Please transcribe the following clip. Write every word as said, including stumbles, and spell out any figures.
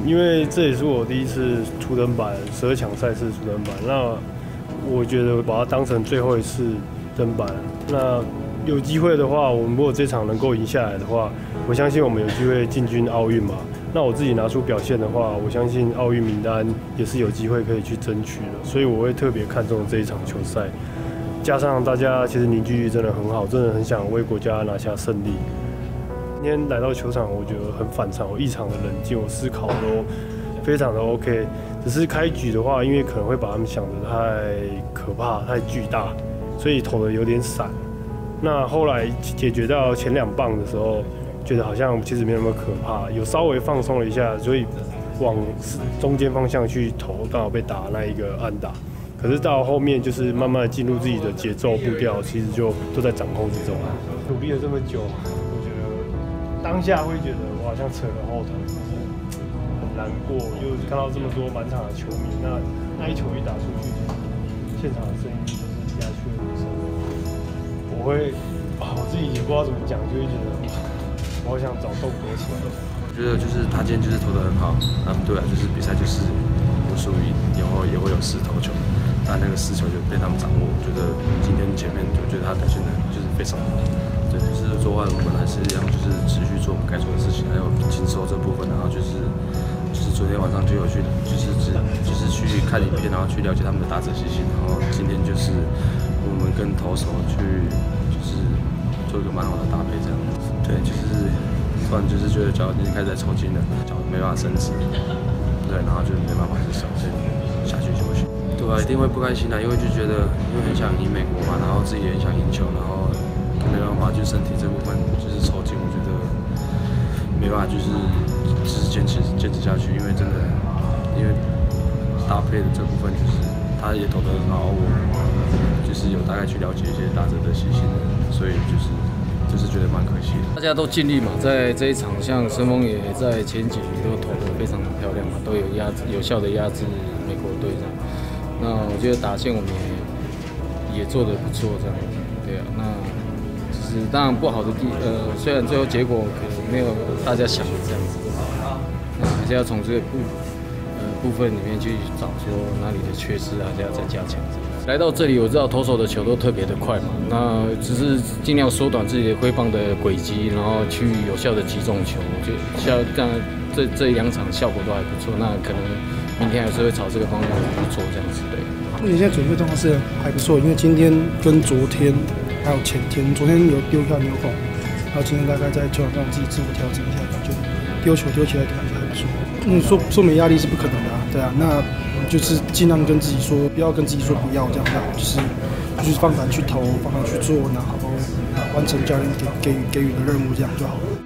因为这也是我第一次初登板，十二强赛事初登板。那我觉得把它当成最后一次登板。那有机会的话，我们如果这场能够赢下来的话，我相信我们有机会进军奥运嘛。那我自己拿出表现的话，我相信奥运名单也是有机会可以去争取的。所以我会特别看重这一场球赛。加上大家其实凝聚力真的很好，真的很想为国家拿下胜利。今天来到球场，我觉得很反常，我异常的冷静，我思考都非常的 OK。只是开局的话，因为可能会把他们想得太可怕、太巨大，所以投的有点散。那后来解决到前两棒的时候，觉得好像其实没那么可怕，有稍微放松了一下，所以往中间方向去投，刚好被打那一个安打。可是到后面就是慢慢的进入自己的节奏步调，其实就都在掌控之中。努力了这么久，我觉得当下会觉得我好像扯了后腿，就是很难过，又看到这么多满场的球迷，那那一球一打出去，现场的声音就是鸦雀无声。我会啊，我自己也不知道怎么讲，就会觉得我好想找洞躲起来。 我觉得就是他今天就是投得很好，他们对啊，就是比赛就是不输赢，以后也会有四投球。但那个失球就被他们掌握，我觉得今天前面我觉得他表现的就是非常好，对，就是做完我们还是一样，就是持续做我们该做的事情，还有紧收这部分，然后就是就是昨天晚上就有去，就是只就是去看影片，然后去了解他们的打者习性，然后今天就是我们跟投手去就是做一个蛮好的搭配这样子，对，就是突然就是觉得脚已经开始在抽筋了，脚没办法伸直，对，然后就没办法去手，所以下去休息。对啊，一定会不开心啊，因为就觉得因为很想赢美国嘛，然后自己也很想赢球，然后没办法，就身体这部分就是抽筋，我觉得没办法，就是就是坚持坚持下去，因为真的，因为搭配的这部分就是他也投得很好，我就是有大概去了解一些打者的习性，所以就是就是觉得蛮可惜的。 大家都尽力嘛，在这一场，像申丰也在前几局都投得非常的漂亮嘛，都有压制有效的压制美国队这样。那我觉得打线我们也也做得不错，这样，对啊。那就是当然不好的地，呃，虽然最后结果可能没有大家想的这样子，那还是要从这个部呃部分里面去找说哪里的缺失，还是要再加强。来到这里，我知道投手的球都特别的快嘛，那只是尽量缩短自己的挥棒的轨迹，然后去有效的击中球。就像这样，这这两场效果都还不错，那可能明天还是会朝这个方向去做这样子的。 目前现在准备状况是还不错，因为今天跟昨天还有前天，昨天有丢票牛棚，然后今天大概在球场上自己自我调整一下，感觉丢球丢起来感觉还不错。嗯，说说没压力是不可能的、啊，对啊，那就是尽量跟自己说，不要跟自己说不要这样的，就是就是放胆去投，放胆去做，然后完成教练给给予给予的任务，这样就好了。